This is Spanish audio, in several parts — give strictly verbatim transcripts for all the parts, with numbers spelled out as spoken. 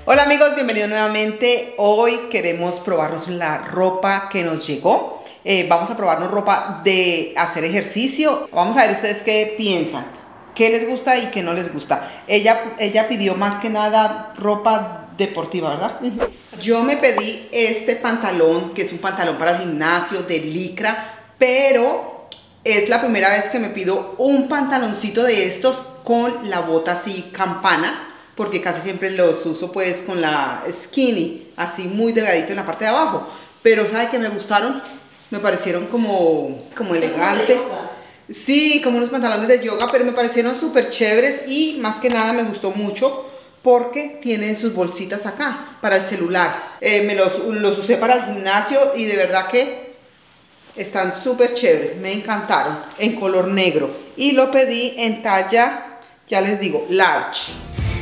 Hola amigos, bienvenidos nuevamente. Hoy queremos probarnos la ropa que nos llegó. Eh, vamos a probarnos ropa de hacer ejercicio. Vamos a ver ustedes qué piensan, qué les gusta y qué no les gusta. Ella, ella pidió más que nada ropa deportiva, ¿verdad? Uh-huh. Yo me pedí este pantalón, que es un pantalón para el gimnasio de licra, pero es la primera vez que me pido un pantaloncito de estos con la bota así campana, porque casi siempre los uso pues con la skinny, así muy delgadito en la parte de abajo. Pero ¿sabe qué me gustaron? Me parecieron como, como elegantes. Sí, como unos pantalones de yoga, pero me parecieron súper chéveres y más que nada me gustó mucho porque tienen sus bolsitas acá para el celular. Eh, me los, los usé para el gimnasio y de verdad que están súper chéveres, me encantaron, en color negro. Y lo pedí en talla, ya les digo, large.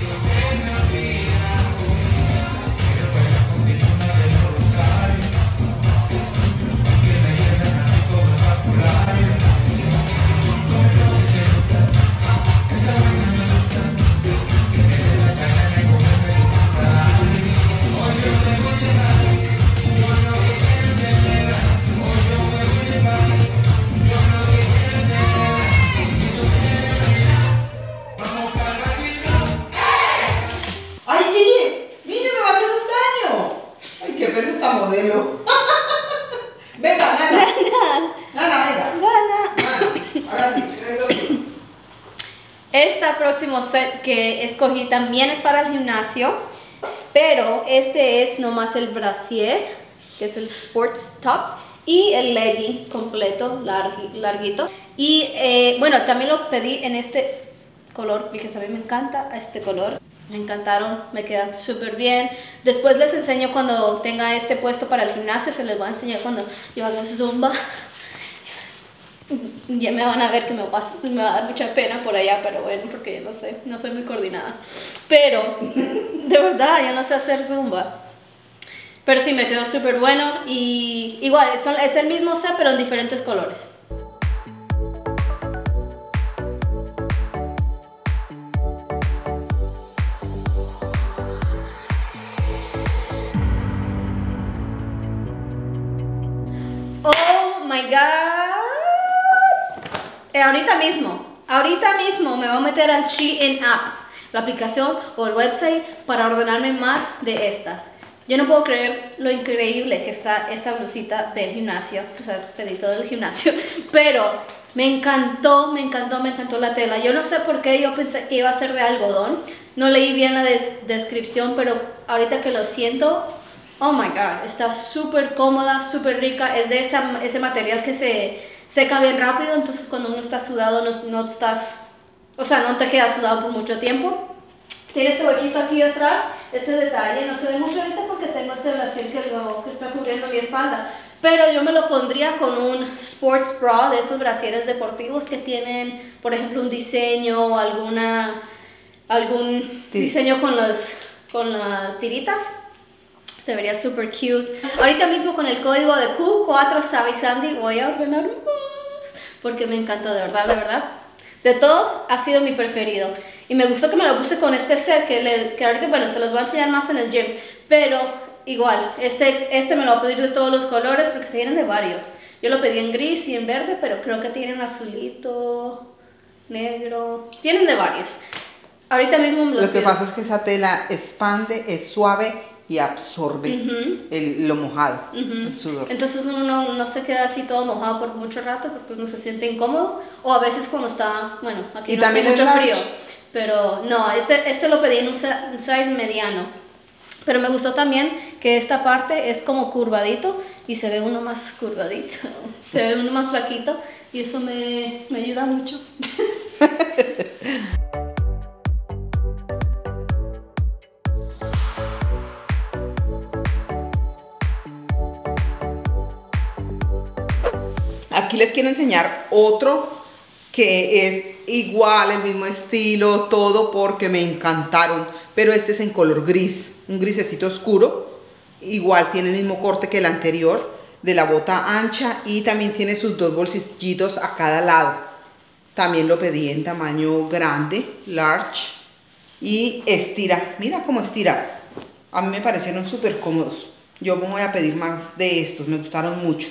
Modelo. Venga, Nana. Nana, venga. Nana. Nana. Ahora sí, tres, dos, uno. Este próximo set que escogí también es para el gimnasio, pero este es nomás el brasier, que es el sports top, y el legging completo, larg, larguito. Y eh, bueno, también lo pedí en este color, porque a mí me encanta este color. Me encantaron, me quedan súper bien. Después les enseño cuando tenga este puesto para el gimnasio, se les voy a enseñar cuando yo haga zumba. Ya me van a ver que me va, me va a dar mucha pena por allá, pero bueno, porque yo no sé, no soy muy coordinada. Pero, de verdad, yo no sé hacer zumba. Pero sí, me quedó súper bueno y igual, son, es el mismo set, pero en diferentes colores. Oh my god. Eh, ahorita mismo, ahorita mismo me voy a meter al Shein app, la aplicación o el website para ordenarme más de estas. Yo no puedo creer lo increíble que está esta blusita del gimnasio. Tú sabes, pedí todo del gimnasio, pero me encantó, me encantó, me encantó la tela. Yo no sé por qué yo pensé que iba a ser de algodón. No leí bien la des descripción, pero ahorita que lo siento, oh my god, está súper cómoda, súper rica. Es de esa, ese material que se seca bien rápido, entonces cuando uno está sudado no, no estás, o sea, no te quedas sudado por mucho tiempo. Tiene este huequito aquí atrás, este detalle, no se ve mucho ahorita porque tengo este brasier que, lo, que está cubriendo mi espalda. Pero yo me lo pondría con un sports bra, de esos brasieres deportivos que tienen, por ejemplo, un diseño o alguna, algún sí. diseño con, los, con las tiritas. Se vería súper cute. Ahorita mismo con el código de Q cuatro Savvy Sandy voy a ordenar más porque me encantó, de verdad, de verdad. De todo, ha sido mi preferido. Y me gustó que me lo puse con este set, que, le, que ahorita, bueno, se los voy a enseñar más en el gym. Pero igual, este, este me lo voy a pedir de todos los colores porque se vienen de varios. Yo lo pedí en gris y en verde, pero creo que tienen azulito, negro. Tienen de varios. Ahorita mismo me los Lo que pido. pasa es que esa tela expande, es suave y absorbe uh-huh. el, lo mojado, uh-huh. el sudor. Entonces uno no, no se queda así todo mojado por mucho rato porque uno se siente incómodo. O a veces cuando está, bueno, aquí y no también hace mucho large. frío. Pero no, este, este lo pedí en un size mediano. Pero me gustó también que esta parte es como curvadito y se ve uno más curvadito. Se ve uno más flaquito y eso me, me ayuda mucho. Aquí les quiero enseñar otro que es igual, el mismo estilo, todo porque me encantaron. Pero este es en color gris, un grisecito oscuro. Igual tiene el mismo corte que el anterior, de la bota ancha, y también tiene sus dos bolsillitos a cada lado. También lo pedí en tamaño grande, large, y estira. Mira cómo estira. A mí me parecieron súper cómodos. Yo me voy a pedir más de estos, me gustaron mucho.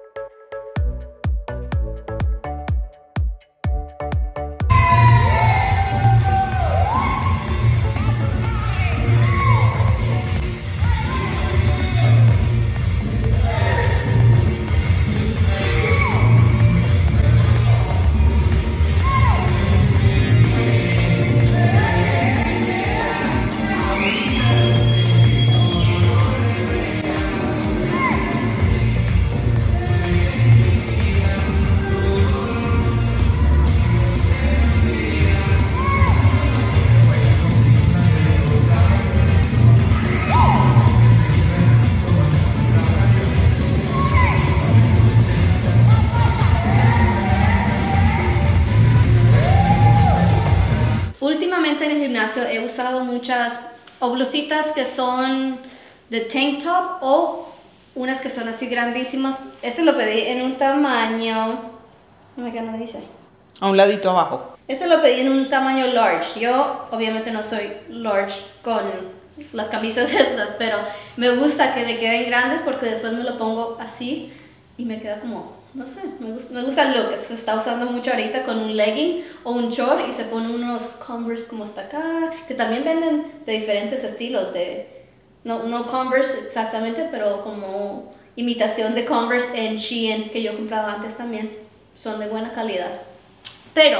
Últimamente en el gimnasio he usado muchas o blusitas que son de tank top o unas que son así grandísimas. Este lo pedí en un tamaño, no me no dice. A un ladito abajo. Este lo pedí en un tamaño large. Yo obviamente no soy large con las camisas estas, pero me gusta que me queden grandes porque después me lo pongo así y me queda como, no sé, me gusta, me gusta el look. Se está usando mucho ahorita con un legging o un short y se ponen unos Converse como hasta acá, que también venden de diferentes estilos, de no, no Converse exactamente, pero como imitación de Converse en Shein que yo compraba antes también. Son de buena calidad. Pero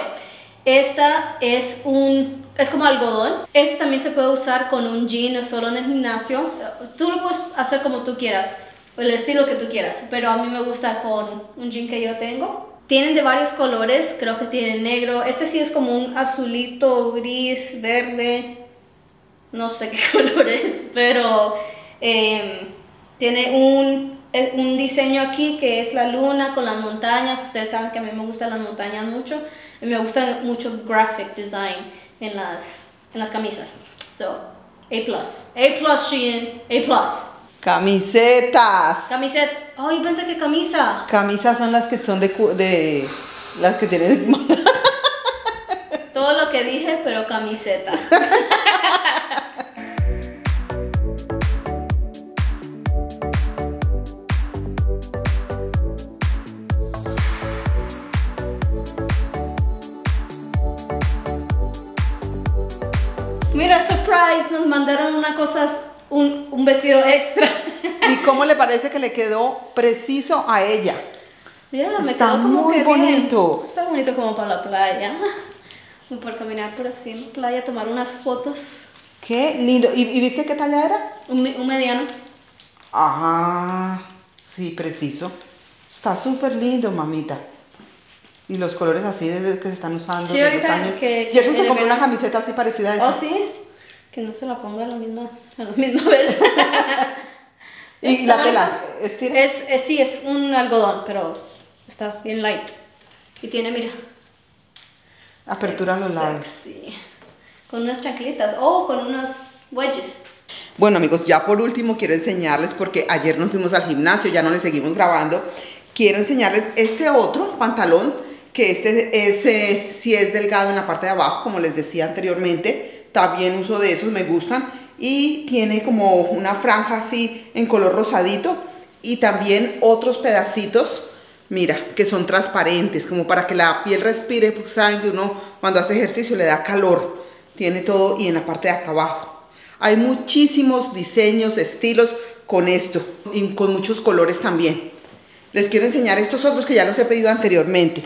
esta es un, es como algodón. Este también se puede usar con un jean, no solo en el gimnasio. Tú lo puedes hacer como tú quieras, el estilo que tú quieras, pero a mí me gusta con un jean que yo tengo. Tienen de varios colores, creo que tienen negro. Este sí es como un azulito, gris, verde, no sé qué color es, pero eh, tiene un, un diseño aquí que es la luna con las montañas. Ustedes saben que a mí me gustan las montañas mucho. Y me gusta mucho graphic design en las, en las camisas. So, A plus. A plus, Shein. A plus. Camisetas. Camiseta. Oh, yo pensé que camisa. Camisas son las que son de... de las que tienen... Todo lo que dije, pero camiseta. Mira, surprise, nos mandaron una cosa, un, un vestido extra. ¿Y cómo le parece que le quedó preciso a ella? Yeah, me está quedó como muy que bonito. Bien. Está bonito como para la playa. Por caminar por así en la playa, tomar unas fotos. Qué lindo. ¿Y, y viste qué talla era? Un, un mediano. Ajá, sí, preciso. Está súper lindo, mamita. Y los colores así de que se están usando. Sí, ahorita años. que... Y eso se compró una camiseta así parecida a esa. Oh, sí. Que no se la ponga a la misma, a la misma vez. ¿Y la tela? ¿Es, es, es Sí, es un algodón, pero está bien light. Y tiene, mira. Apertura a los lados. Sí. Con unas chanclitas o oh, con unos wedges. Bueno, amigos, ya por último quiero enseñarles, porque ayer nos fuimos al gimnasio, ya no les seguimos grabando. Quiero enseñarles este otro pantalón, que este es, eh, sí es delgado en la parte de abajo, como les decía anteriormente. También uso de esos, me gustan. Y tiene como una franja así en color rosadito. Y también otros pedacitos, mira, que son transparentes, como para que la piel respire, porque saben que uno cuando hace ejercicio le da calor. Tiene todo, y en la parte de acá abajo. Hay muchísimos diseños, estilos con esto, y con muchos colores también. Les quiero enseñar estos otros que ya los he pedido anteriormente.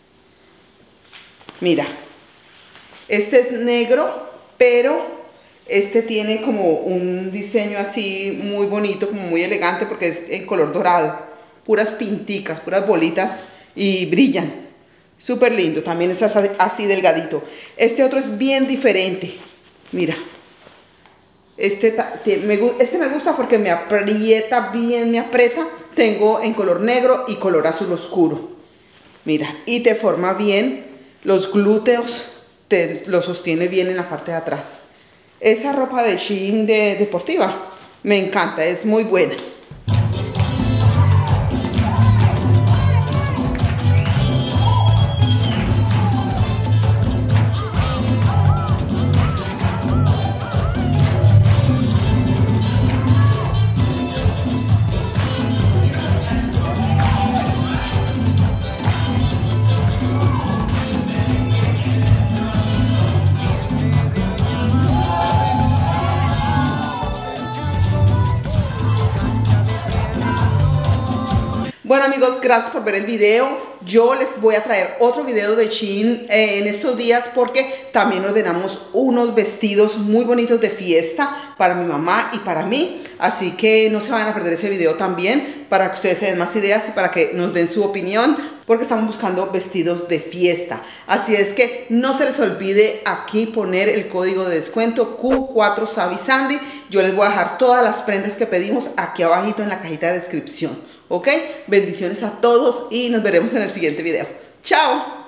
Mira, este es negro, pero este tiene como un diseño así muy bonito, como muy elegante, porque es en color dorado. Puras pinticas, puras bolitas, y brillan. Súper lindo, también es así delgadito. Este otro es bien diferente. Mira, este me, este me gusta porque me aprieta bien, me aprieta. Tengo en color negro y color azul oscuro. Mira, y te forma bien los glúteos, te lo sostiene bien en la parte de atrás. Esa ropa de Shein de deportiva me encanta, es muy buena. amigos, gracias por ver el video. Yo les voy a traer otro video de Shein eh, en estos días porque también ordenamos unos vestidos muy bonitos de fiesta para mi mamá y para mí. Así que no se van a perder ese video también para que ustedes se den más ideas y para que nos den su opinión, porque estamos buscando vestidos de fiesta. Así es que no se les olvide aquí poner el código de descuento Q cuatro Savi Sandy. Yo les voy a dejar todas las prendas que pedimos aquí abajito en la cajita de descripción. ¿Ok? Bendiciones a todos y nos veremos en el siguiente video. ¡Chao!